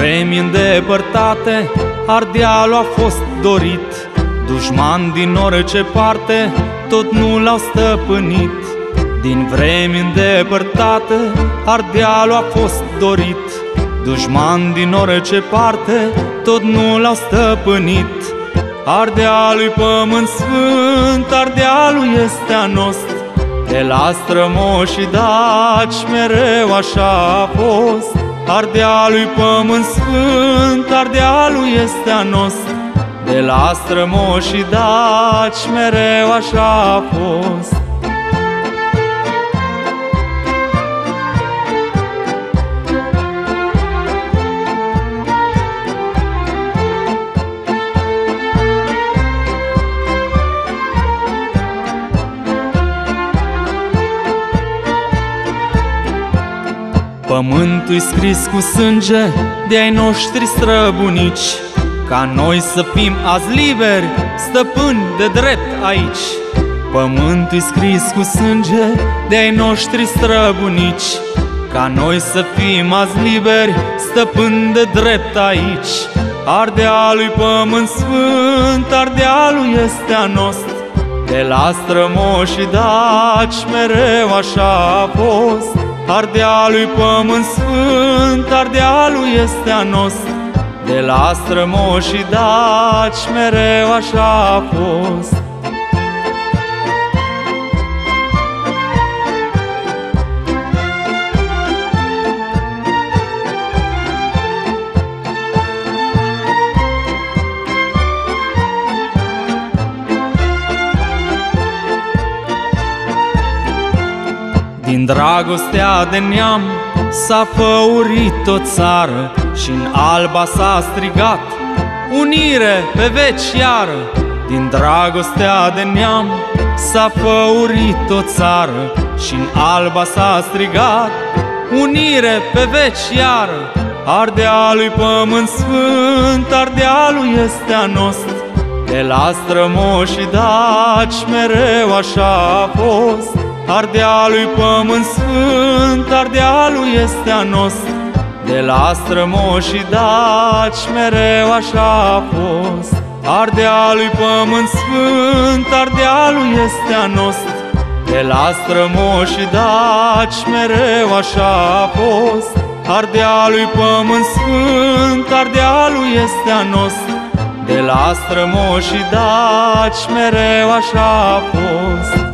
vremi îndepărtate, Ardealul a fost dorit. Dușmani din orice parte tot nu l-au stăpânit. Din vremi îndepărtate, Ardealul a fost dorit. Dușmani din orice parte tot nu l-au stăpânit. Ardealul-i pământ sfânt, Ardealul este a nostru. De la strămoșii daci mereu așa a fost. Ardealul-i pământ sfânt, Ardealul este a nostru. De la strămoșii daci mereu așa a fost. Pământul-i scris cu sânge de-ai noștri străbunici, ca noi să fim azi liberi, stăpâni de drept aici. Pământul-i scris cu sânge de-ai noștri străbunici, ca noi să fim azi liberi, stăpâni de drept aici. Ardealul-i pământ sfânt, Ardealul este a nostru. De la strămoșii daci mereu așa a fost. Ardealul-i pământ sfânt, Ardealul este a nostru. De la strămoșii daci mereu așa a fost. Din dragostea de neam s-a făurit o țară, și-n Alba s-a strigat unire pe veci iară. Din dragostea de neam s-a făurit o țară, și-n Alba s-a strigat unire pe veci iară. Ardealul-i pământ sfânt, Ardealul este a nostru. De la strămoșii daci mereu așa a fost. Ardealul-i pământ sfânt, Ardealul este a nostru. De la strămoșii daci mereu așa a fost. Ardealul-i pământ sfânt, Ardealul este a nostru. De la strămoșii daci mereu așa a fost. Ardealul-i pământ sfânt, Ardealul este a nostru. De la strămoșii daci mereu așa a fost.